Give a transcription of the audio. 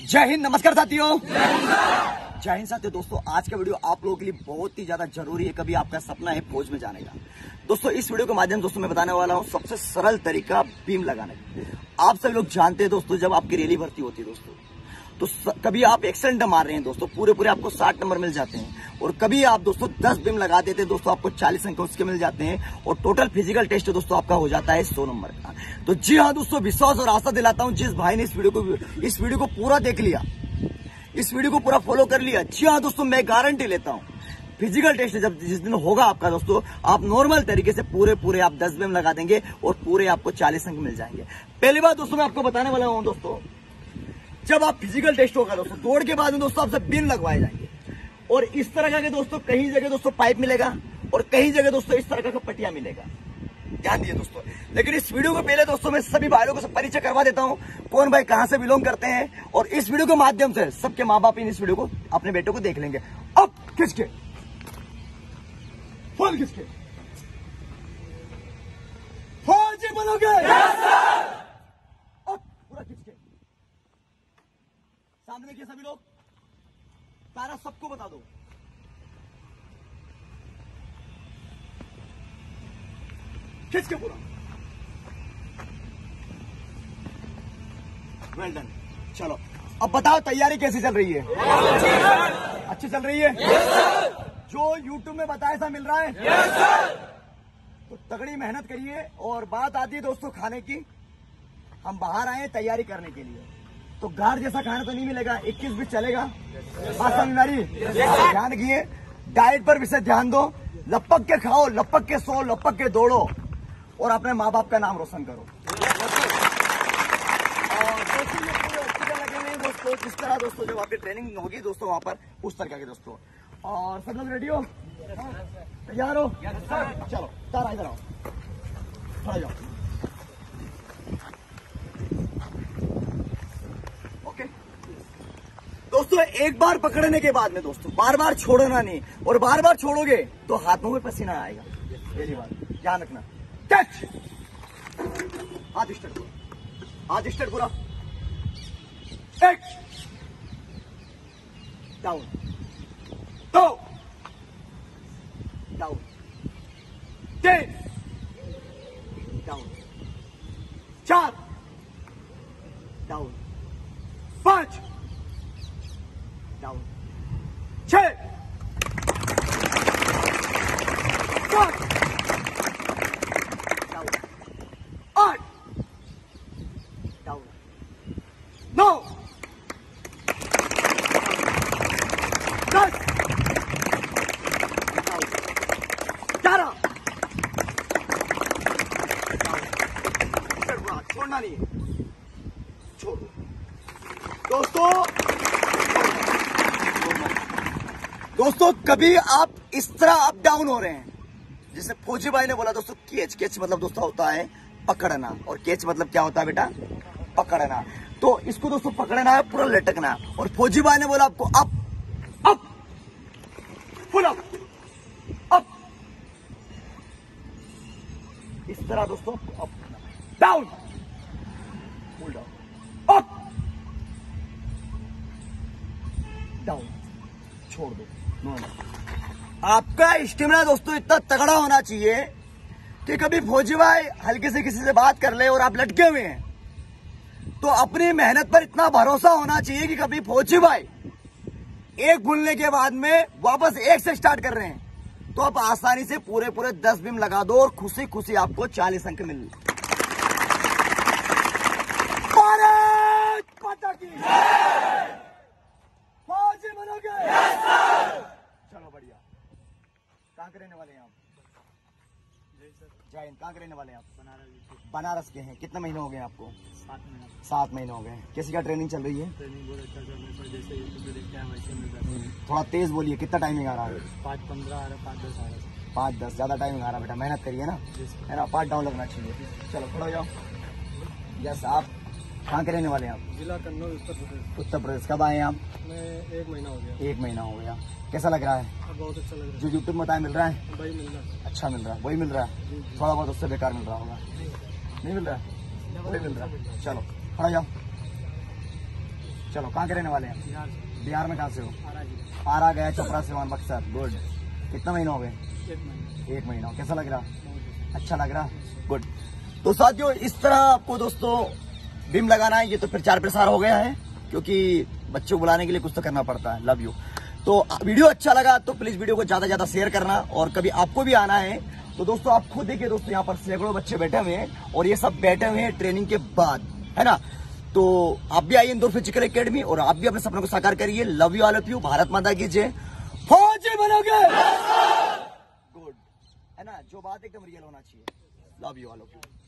जय हिंद, नमस्कार साथियों। जय हिंद साथियों। दोस्तों आज का वीडियो आप लोगों के लिए बहुत ही ज्यादा जरूरी है। कभी आपका सपना है फौज में जाने का, दोस्तों इस वीडियो के माध्यम दोस्तों मैं बताने वाला हूं सबसे सरल तरीका बीम लगाने का। आप सभी लोग जानते हैं दोस्तों, जब आपकी रैली भर्ती होती है दोस्तों, तो कभी आप एक्सीडेंट मार रहे हैं दोस्तों, पूरे आपको 60 नंबर मिल जाते हैं, और कभी आप दोस्तों 10 बीम लगा देते हैं दोस्तों, आपको 40 अंक उसके मिल जाते हैं, और टोटल फिजिकल टेस्ट दोस्तों आपका हो जाता है 100 नंबर का। तो जी हाँ दोस्तों, विश्वास और आशा दिलाता हूं, जिस भाई ने इस वीडियो को पूरा देख लिया, इस वीडियो को पूरा फॉलो कर लिया, जी हाँ दोस्तों मैं गारंटी लेता हूं, फिजिकल टेस्ट जब जिस दिन होगा आपका दोस्तों, आप नॉर्मल तरीके से पूरे आप 10 बीम लगा देंगे और पूरे आपको 40 अंक मिल जाएंगे। पहली बात दोस्तों मैं आपको बताने वाला हूं दोस्तों, जब आप फिजिकल टेस्ट होगा दोस्तों, दौड़ के बाद में दोस्तों आपसे बीम लगवाए जाएंगे, और इस तरह का दोस्तों कहीं जगह दोस्तों पाइप मिलेगा, और कहीं जगह दोस्तों इस तरह का पटिया मिलेगा। ध्यान दिए दोस्तों। लेकिन इस वीडियो को पहले दोस्तों मैं सभी भाइयों को परिचय करवा देता हूं, कौन भाई कहां से बिलोंग करते हैं, और इस वीडियो के माध्यम से सबके माँ बाप इन इस वीडियो को अपने बेटों को देख लेंगे। अब खिंचके फौज खिंचके फौजी बनोगे। अब पूरा खिंचके सामने देखिए सभी लोग, तारा सबको बता दो। खिंच के पूरा। Well done. चलो अब बताओ तैयारी कैसी चल रही है? अच्छी चल रही है? जो यूट्यूब में बताया ऐसा मिल रहा है? तो तगड़ी मेहनत करिए। और बात आती है दोस्तों खाने की, हम बाहर आए तैयारी करने के लिए, तो घर जैसा खाना तो नहीं मिलेगा, 21 भी चलेगा। बात समझ में आ रही? ध्यान रखिए, डाइट पर विशेष ध्यान दो, लपक के खाओ, लपक के सो, लपक के दौड़ो, और अपने माँ बाप का नाम रोशन करो। लगेंगे दोस्तों किस तरह दोस्तों, जब आपकी ट्रेनिंग होगी दोस्तों वहां पर उस तरह के दोस्तों। और सब लोग रेडी हो? तैयार हो? चलो तारा इधर आओ, खड़ा जाओ। ओके दोस्तों, एक बार पकड़ने के बाद में दोस्तों बार छोड़ना नहीं, और बार छोड़ोगे तो हाथों में पसीना आएगा। पहली बात ध्यान रखना। टच, हाथ स्ट्रेट पूरा, हाथ स्ट्रेट पूरा। एक डाउन, दो down, 3 down, 4 down, 5 down, 6 7 down, 8 down, 9 10 down, 11 down. छोड़ना नहीं है, छोड़ दो दोस्तों। कभी आप इस तरह अप डाउन हो रहे हैं, जैसे फौजी भाई ने बोला दोस्तों, कैच मतलब दोस्तों होता है पकड़ना, और कैच मतलब क्या होता है बेटा? पकड़ना। तो इसको दोस्तों पकड़ना है, पूरा लटकना, और फौजी भाई ने बोला आपको up up full up up, इस तरह दोस्तों up down full down, up down, छोड़ दो। आपका स्टेमिना दोस्तों इतना तगड़ा होना चाहिए कि कभी फौजी भाई हल्के से किसी से बात कर ले और आप लटके हुए हैं, तो अपनी मेहनत पर इतना भरोसा होना चाहिए कि कभी फौजी भाई एक भूलने के बाद में वापस एक से स्टार्ट कर रहे हैं, तो आप आसानी से पूरे 10 बीम लगा दो, और खुशी आपको 40 अंक मिल। भारत माता की फौजी बनोगे। चलो बढ़िया। कहाँ के रहने वाले हैं आप? जय हिंद। कहाँ के रहने वाले हैं आप? बनारस के हैं। कितने महीने हो गए आपको? 7 महीने हो गए। कैसी क्या ट्रेनिंग चल रही है? ट्रेनिंग बहुत अच्छा चल रहा है, जैसे यूट्यूब पे देखते हैं वैसे मिल रहा है। थोड़ा तेज बोलिए, कितना टाइमिंग आ रहा है? 5-15 आ रहा है, 5-10 आ रहा है। 5-10 ज्यादा टाइमिंग आ रहा है बेटा, मेहनत करिए ना, है ना, 5 डाउन लगना चाहिए। चलो खड़ा हो जाओ। यस, आप कहाँ के रहने वाले हैं आप? जिला कन्नौज, उत्तर प्रदेश। उत्तर प्रदेश। कब आए हैं आप? मैं 1 महीना हो गया। 1 महीना हो गया। कैसा लग रहा है? अब बहुत अच्छा लग रहा है। जो यूट्यूब में बताया मिल रहा है? भाई मिल रहा है। अच्छा मिल रहा है, वही मिल रहा है। थोड़ा बहुत उससे बेकार मिल रहा होगा, नहीं मिल रहा है, वही मिल रहा है। चलो खड़ा जाओ। चलो, कहाँ के रहने वाले हैं? बिहार से। बिहार में कहाँ से हो? आरा जी। आरा, गया, चपरा, सिवान, बक्सर। गुड। कितना महीना हो गए? 1 महीने। 1 महीना। कैसा लग रहा? बहुत अच्छा लग रहा? गुड। तो साथियों, इस तरह आपको दोस्तों बिम लगाना है। ये तो प्रचार प्रसार हो गया है, क्योंकि बच्चों को बुलाने के लिए कुछ तो करना पड़ता है। Love you. तो वीडियो अच्छा लगा तो प्लीज वीडियो को ज्यादा ज्यादा शेयर करना, और कभी आपको भी आना है तो दोस्तों आप खुद देखिए दोस्तों, यहाँ पर सैकड़ों बच्चे बैठे हुए हैं, और ये सब बैठे हुए हैं ट्रेनिंग के बाद, है ना। तो आप भी आइए इंदौर फिजिकल एकेडमी, और आप भी अपने सपनों को साकार करिए। Love you all of you. Bharat Mata की जय। फौजी बनोगे। गुड, है ना। जो बात एकदम रियल होना चाहिए। Love you all of you.